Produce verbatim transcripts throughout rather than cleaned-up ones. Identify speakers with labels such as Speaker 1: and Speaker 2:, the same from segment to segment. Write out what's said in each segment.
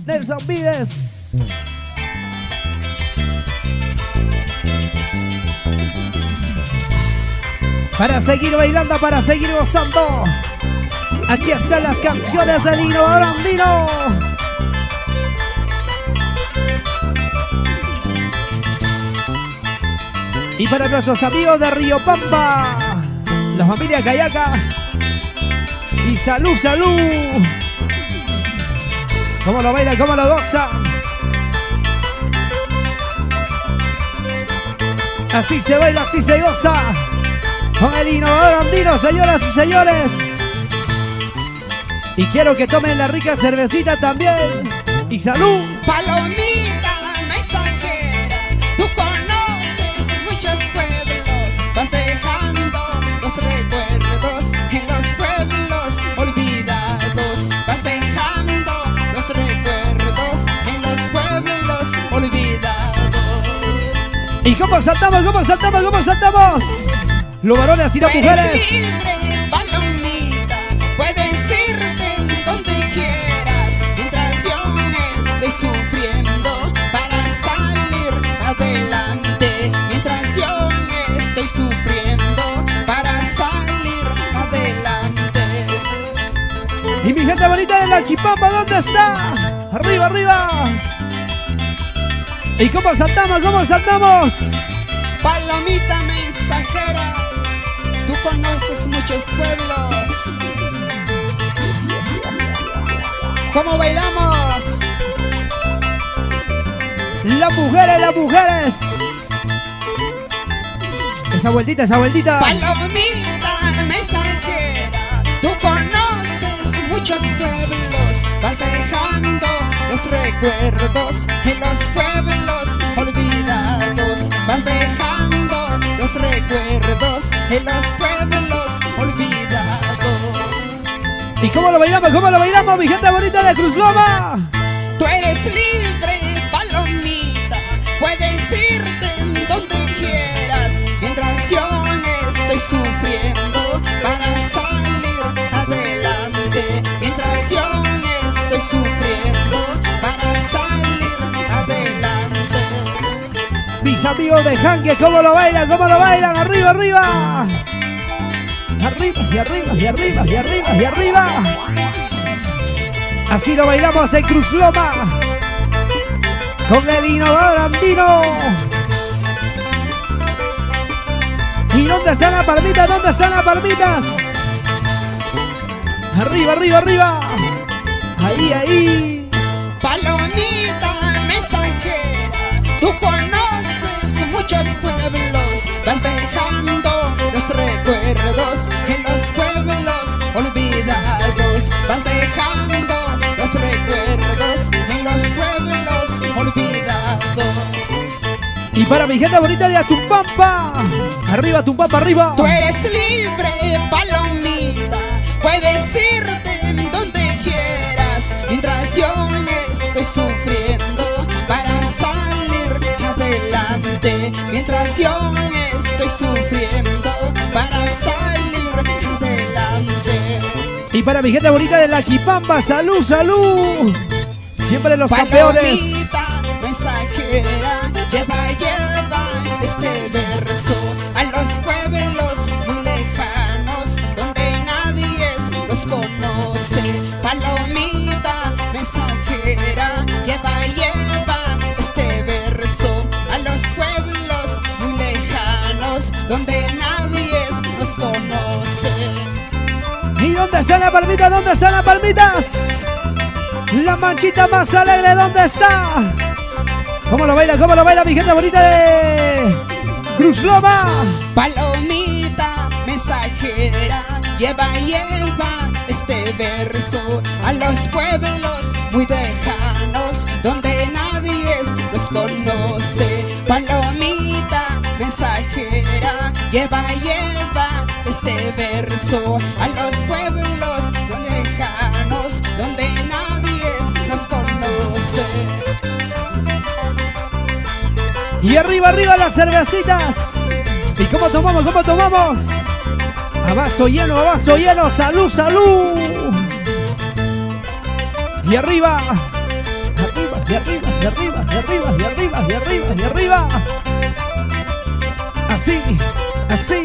Speaker 1: Nelson Vides. Para seguir bailando, para seguir gozando. Aquí están las canciones del innovador andino. Y para nuestros amigos de Río Pampa, la familia Cayaca. Y salud, salud. Cómo lo bailan, cómo lo gozan. Así se baila, así se goza. Con el innovador andino, señoras y señores. Y quiero que tomen la rica cervecita también. Y salud.
Speaker 2: Palomita mensajera, tú conoces muchos pueblos, vas dejando los recuerdos en los pueblos olvidados, vas dejando los recuerdos en los pueblos olvidados.
Speaker 1: ¿Y cómo saltamos, cómo saltamos, cómo saltamos? Los varones y las mujeres.
Speaker 2: Eres libre, palomita, puedes irte donde quieras, mientras yo estoy sufriendo para salir adelante, mientras yo estoy sufriendo para salir adelante.
Speaker 1: Y mi gente bonita de la Chipapa, ¿dónde está? Arriba, arriba. ¿Y cómo saltamos, cómo saltamos?
Speaker 2: Palomita mensajera, tú conoces muchos pueblos. ¿Cómo bailamos?
Speaker 1: Las mujeres, las mujeres. Esa vueltita, esa vueltita.
Speaker 2: Palomita mensajera, tú conoces muchos pueblos, vas dejando los recuerdos en los pueblos olvidados, vas dejando los recuerdos en los pueblos olvidados.
Speaker 1: ¿Y cómo lo bailamos, cómo lo bailamos, mi gente bonita de Cruz Loma?
Speaker 2: Tú eres libre, palomita, puedes irte donde quieras, mientras yo estoy sufriendo para salir adelante, mientras yo estoy sufriendo para salir adelante.
Speaker 1: Mis amigos de Janque, ¿cómo lo bailan, cómo lo bailan? Arriba, arriba. Arriba, y arriba, y arriba, y arriba, y arriba. Así lo bailamos en Cruz Loma con el innovador andino. ¿Y dónde están las palmitas? ¿Dónde están las palmitas? Arriba, arriba, arriba. Ahí, ahí.
Speaker 2: Palomita mensajera, tú conoces muchos pueblos, vas dejando los recuerdos en los pueblos olvidados, vas dejando los recuerdos en los pueblos olvidados.
Speaker 1: Y para mi gente bonita de Atumpampa, arriba Atumpampa, arriba.
Speaker 2: Tú eres libre, palomita, puedes irte donde quieras, mientras yo estoy sufriendo para salir adelante, mientras yo estoy sufriendo para salir adelante.
Speaker 1: Y para mi gente bonita de la Quipampa, salud, salud. Siempre los campeones.
Speaker 2: Palomita mensajera, lleva, lleva este verso a los pueblos muy lejanos donde nadie los conoce. Palomita mensajera, lleva, lleva este verso a los pueblos muy lejanos donde nadie los conoce.
Speaker 1: ¿Y dónde están las palmitas? ¿Dónde están las palmitas? La manchita más alegre, ¿dónde está? ¿Cómo lo baila? ¿Cómo lo baila mi gente bonita de Cruz Loma?
Speaker 2: Palomita mensajera, lleva, lleva este verso a los pueblos muy lejanos donde nadie los conoce. Palomita mensajera, lleva, lleva este verso a los pueblos muy lejanos donde nadie los conoce.
Speaker 1: Y arriba, arriba las cervecitas. ¿Y cómo tomamos? ¿Cómo tomamos? A vaso lleno, a vaso lleno. ¡Salud, salud! Y arriba, y arriba, y arriba, y arriba, y arriba, y arriba, y arriba. Así, así.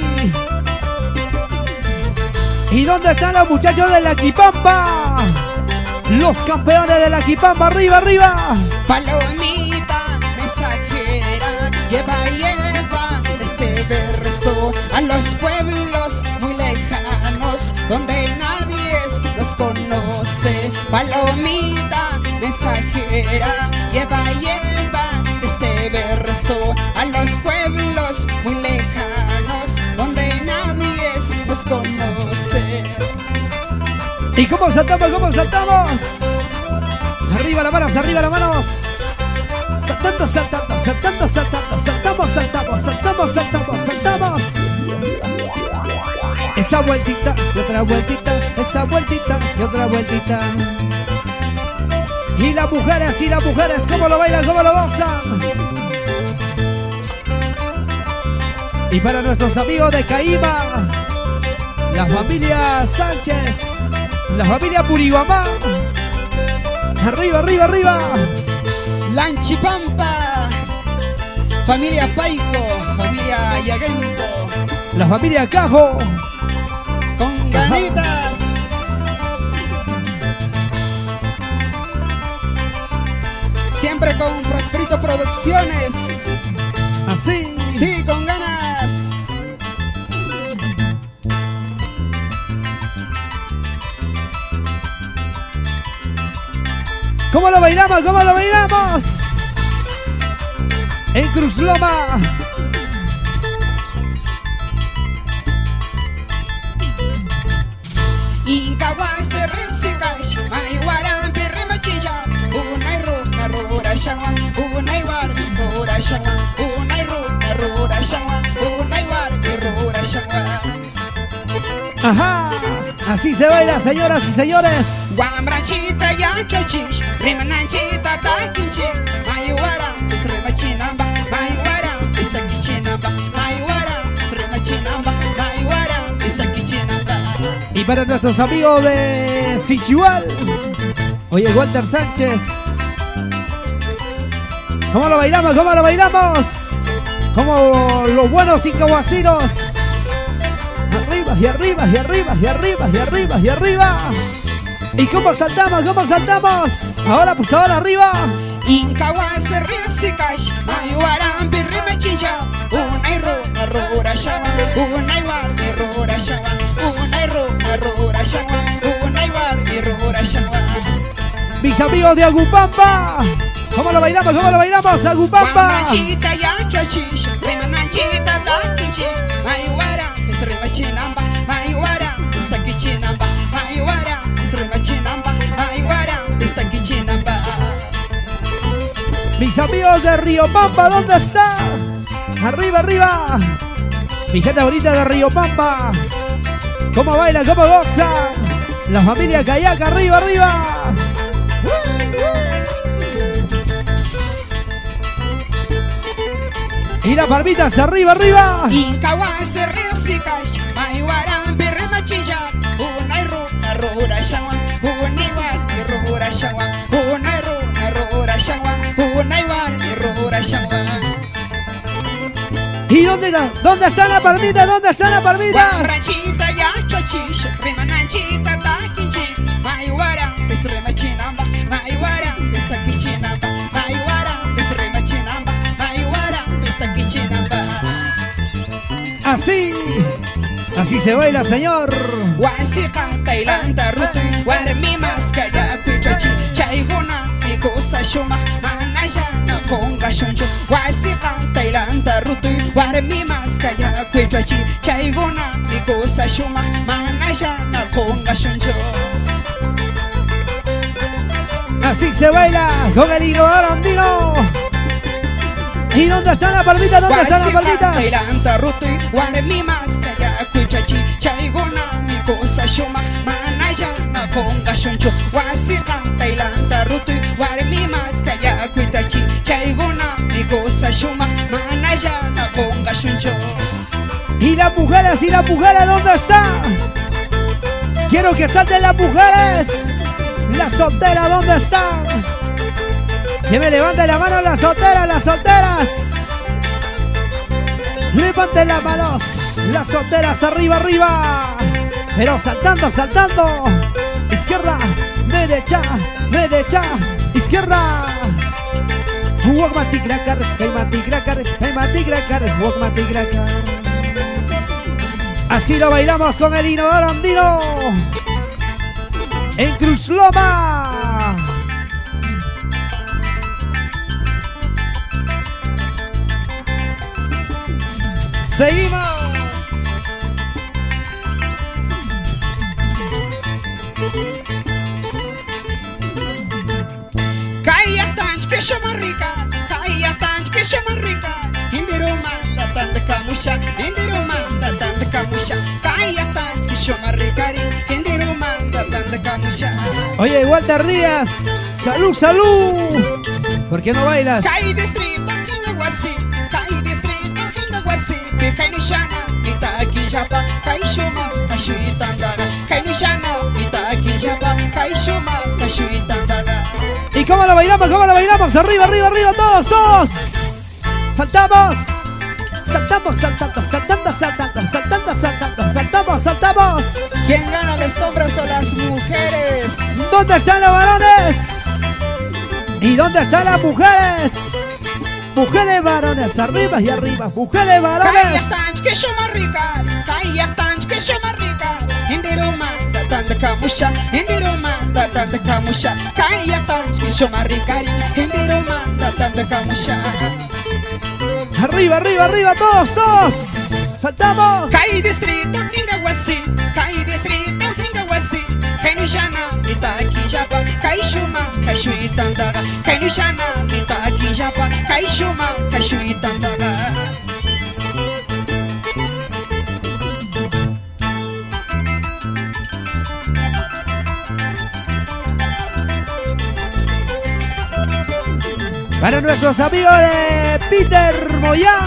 Speaker 1: ¿Y dónde están los muchachos de la Quipampa? Los campeones de la Quipampa, arriba, arriba.
Speaker 2: Palomita mensajera, lleva, lleva este verso a los pueblos muy lejanos, donde nadie los conoce. Palomita mensajera, lleva, lleva este verso a los pueblos muy lejanos, donde nadie los conoce.
Speaker 1: ¿Y cómo saltamos? ¿Cómo saltamos? Arriba las manos, arriba las manos. Saltando, saltando, saltando, saltando, saltamos, saltamos, saltamos, saltamos, saltamos. Esa vueltita y otra vueltita, esa vueltita y otra vueltita. Y las mujeres, y las mujeres, ¿cómo lo bailan? ¿Cómo lo gozan? Y para nuestros amigos de Caima, la familia Sánchez, la familia Puriguamá. Arriba, arriba, arriba.
Speaker 2: Lanchipampa, familia Paico, familia Yaguento,
Speaker 1: la familia Cajo.
Speaker 2: con ganitas. Siempre con Prosperito Producciones.
Speaker 1: Así.
Speaker 2: Sí, con ganas.
Speaker 1: ¿Cómo lo bailamos? ¿Cómo lo bailamos? En Cruz Loma.
Speaker 2: Incahuase Rensicash, Mayuaran Pirrimachilla, Unai Runa Rura Shawan, Unai Warbi Rura Shawan, Unai Runa Rura Shawan, Unai Warbi Rura Shawan.
Speaker 1: Ajá. Así se baila, señoras y señores.
Speaker 2: Guambrachita Yachachish, Rimanachita Takinchi, Mayuara, Sremachinamba, Mayuara, Istakichinamba, Mayuara, Sremachinamba, Mayuara, Istakichinamba.
Speaker 1: Y para nuestros amigos de Sichual, oye, Walter Sánchez. ¿Cómo lo bailamos? ¿Cómo lo bailamos? Como los buenos incahuacinos. Arriba y arriba y arriba y arriba y arriba y arriba. ¿Y cómo saltamos? ¿Cómo saltamos? Ahora, pues ahora arriba.
Speaker 2: Incahuase Rensicash, Mayuaran Pirrimachilla, Unai Runa Rura Shawan, Unai Warbi Rura Shawan, Unai Runa Rura Shawan, Unai Warbi Rura Shawan.
Speaker 1: Mis amigos de Agupampa. ¿Cómo lo bailamos? ¿Cómo lo bailamos? Agupampa.
Speaker 2: Guambrachita Yachachish, Rimanachita Takinchi, Mayuara, Sremachinamba, Mayuara, Istakichinamba, Mayuara, Sremachinamba, Mayuara, Istakichinamba.
Speaker 1: Mis amigos de Río Pampa, ¿dónde están? Arriba, arriba. Mi gente bonita de Río Pampa. ¿Cómo bailan? ¿Cómo gozan? La familia Cayaca, arriba, arriba. Y las palmitas, arriba, arriba.
Speaker 2: Incahuase Rensicash, Mayuaran Pirrimachilla, Unai Runa Rura Shawan, Unai Warbi Rura Shawan, Unai Runa Rura Shawan, Unai Warbi Rura Shawan.
Speaker 1: ¿Y dónde, dónde está la palmita? ¿Dónde está la palmita?
Speaker 2: Guambrachita Yachachish, Rimanachita Takinchi, Mayuara, Sremachinamba, Mayuara, Istakichinamba, Mayuara, Sremachinamba, Mayuara, Istakichinamba.
Speaker 1: Así, así se baila, señor.
Speaker 2: Wasika Tailanda Rutu, Warmi Maskaya Kuchachi, Chaiguna, Mikosa Shuma, Manajana Konga Shunchu, Wasika Tailanda Rutu, Warmi Maskaya Kuchachi, Chaiguna, Mikosa Shuma, Manajana Konga Shunchu.
Speaker 1: Así se baila con el innovador andino. ¿Y dónde está la palmita? ¿Dónde está la palmita?
Speaker 2: Tailanda Rutu, Warmi Maskaya Kuchachi, Chaiguna, Mikosa Shuma, Manajana Konga Shunchu, Wasika Tailanda Rutu, Warmi Maskaya Kuchachi, Chaiguna, Mikosa Shuma, Manajana Konga Shunchu.
Speaker 1: ¿Y las mujeres? ¿Y las mujeres dónde están? Quiero que salten las mujeres. La soltera, ¿dónde están? Que me levante la mano las solteras, las solteras. Levanten las manos, las solteras, arriba, arriba. Pero saltando, saltando. Izquierda, derecha, derecha, izquierda. Walk mati cracker, hey mati cracker, hey mati cracker, walk mati cracker. Así lo bailamos con el inodoro andino. En Cruz Loma.
Speaker 2: Seguimos. Kaya tanch que yo más rica, kaya tanch que yo más rica. Indiro manda tanta camucha, indiro manda tanta camucha. Kaya tanch que yo más rica, indiro manda tanta camucha.
Speaker 1: Oye, Walter Díaz, salud, salud. ¿Por qué no bailas?
Speaker 2: Kai distrito, Hingaguasi, Kai distrito, Hingaguasi. Kai no shana, ita aquí japa, Kai shuma, Kashui tandaga. Kai no shana, ita aquí japa, Kai shuma, Kashui tandaga.
Speaker 1: ¿Y cómo lo bailamos? ¿Cómo lo bailamos? Arriba, arriba, arriba, todos, todos. Saltamos. Saltamos, saltando, saltando, saltando, saltando, saltando, saltamos, saltamos.
Speaker 2: ¿Quién gana, los hombres o las mujeres?
Speaker 1: ¿Dónde están los varones? ¿Y dónde están las mujeres? Mujeres, varones, arriba y arriba. Mujeres, varones.
Speaker 2: Kaya tanch que yo más rica, Kaya tanch que yo más rica. Indiro manda tanta camucha, indiro manda tanta camucha. Kaya tanch que yo más rica, indiro manda tanta camucha.
Speaker 1: Arriba, arriba, arriba, todos, todos. Saltamos.
Speaker 2: Kai distrito, Hingaguasi, Kai distrito, Hingaguasi. Kai no shana, ita aquí japa, Kai shuma, Kashui tandaga. Kai no shana, ita aquí japa, Kai shuma, Kashui tandaga.
Speaker 1: Para nuestros amigos de Peter Moyán.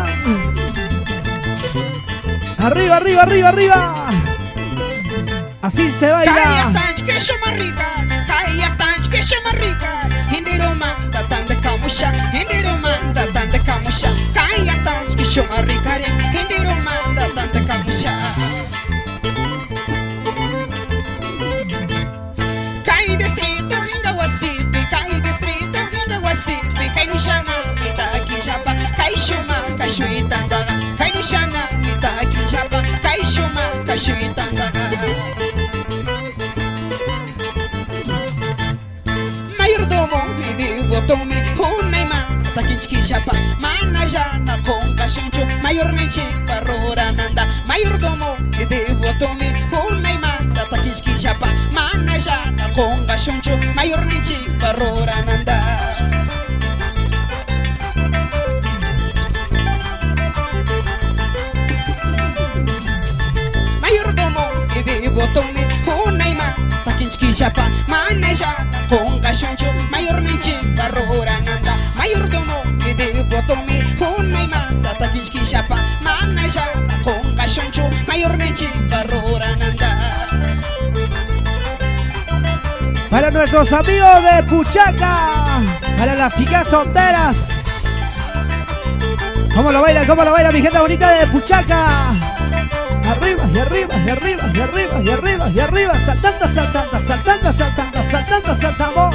Speaker 1: Arriba, arriba, arriba, arriba. Así se baila.
Speaker 2: Kaya tanch que yo más rica, Kaya tanch que yo más rica. Indiro manda tanta camucha, indiro manda tanta camucha. Kaya tanch que yo más rica, indiro manda tanta camucha. Kai distrito, Hingaguasi, Kai distrito, Hingaguasi. Kai no shana, ita aquí japa, Kai shuma, Kashui tandaga. Kai no shana, ita aquí japa, Kai shuma, Kashui tandaga. Mayordomo, me digo Tommy, Hunaima, Takinski japa, Manajana, Conga Shuncho, Mayor Nechi, Barora Nanda. Mayordomo, me digo Tommy, Hunaima, Takinski japa, Manajana, Conga Shuncho, Mayor Nechi, Barora Nanda. Mayordomo, me digo Tommy, Hunaima, Takinski japa, Manajana, Conga Shuncho, Mayor Nechi, Barora Nanda. Mayordomo, me digo Tommy, Hunaima, Takinski japa, Manajana, Conga Shuncho, Mayor Nechi, Barora Nanda.
Speaker 1: Para nuestros amigos de Puchaca. Para las chicas solteras. ¿Cómo lo baila? ¿Cómo lo baila mi gente bonita de Puchaca? Arriba y arriba y arriba y arriba y arriba y arriba. Saltando, saltando, saltando, saltando, saltando, saltamos.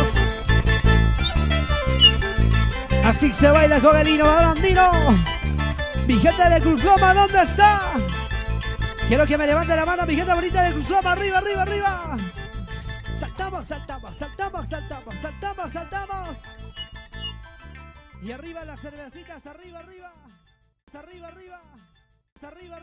Speaker 1: Así se baila con el innovador andino. Mi gente de Cruz Loma, ¿dónde está? Quiero que me levante la mano mi gente bonita de Cruz Loma. Arriba, arriba, arriba. Saltamos, saltamos, saltamos, saltamos, saltamos, saltamos. Y arriba las cervecitas, arriba, arriba. Arriba, arriba. Arriba.